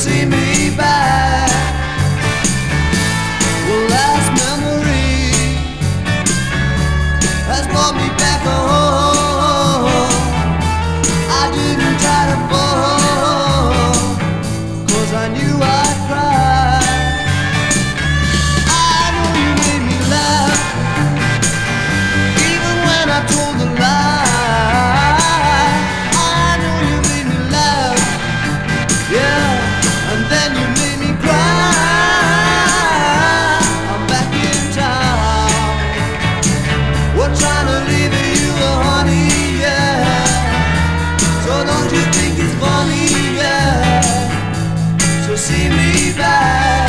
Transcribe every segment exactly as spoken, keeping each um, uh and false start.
see me back. Well, last memory has brought me back home. I didn't try to fall, 'cause I knew I'd cry. I know you made me laugh, even when I told a lie. I know you made me laugh, yeah, and then you made me cry. I'm back in town, we're trying to leave you, honey, yeah. So don't you think it's funny, yeah? So see me back.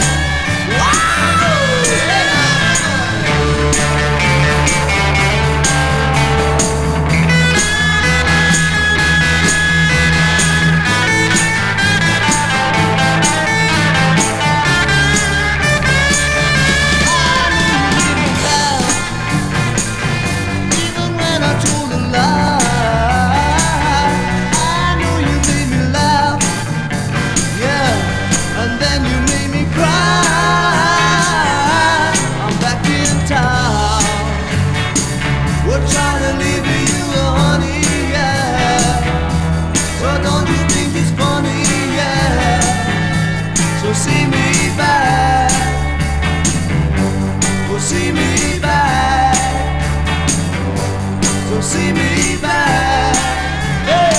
See me back, oh see me back, so see me back, hey.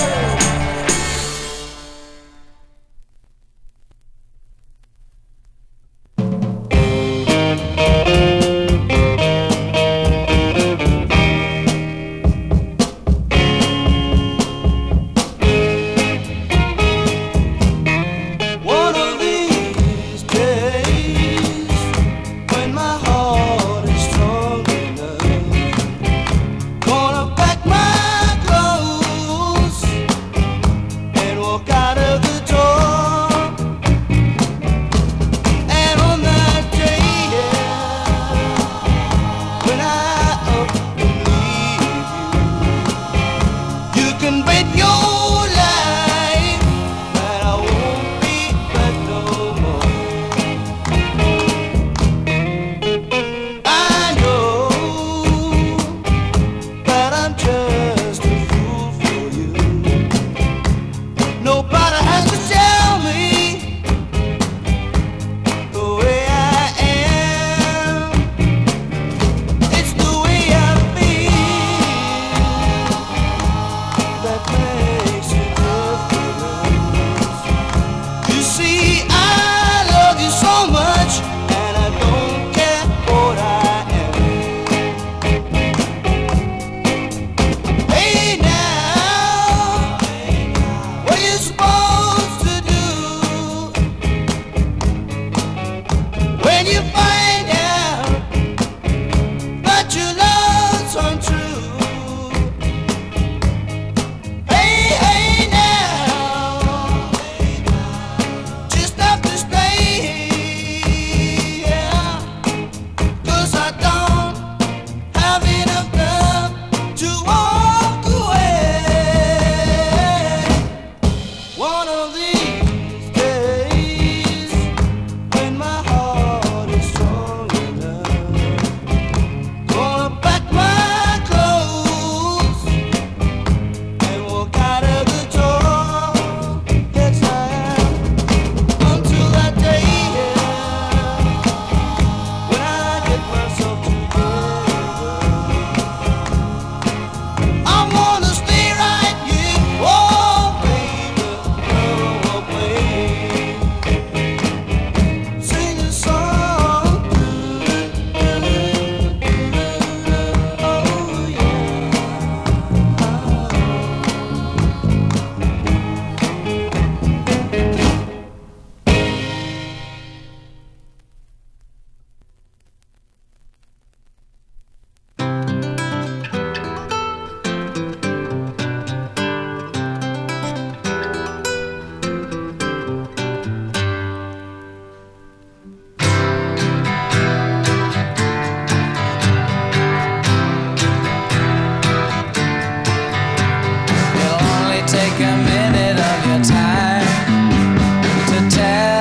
take a minute of your time to tell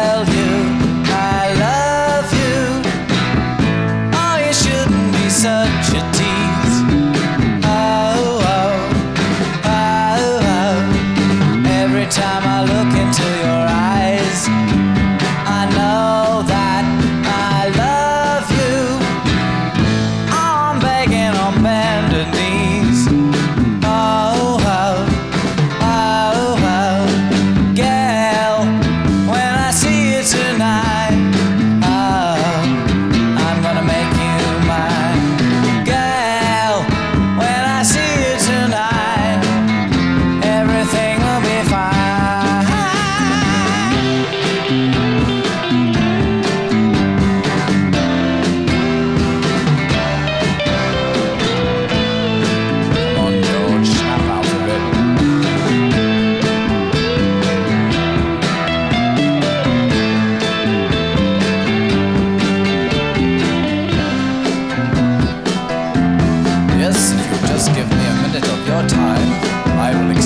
with a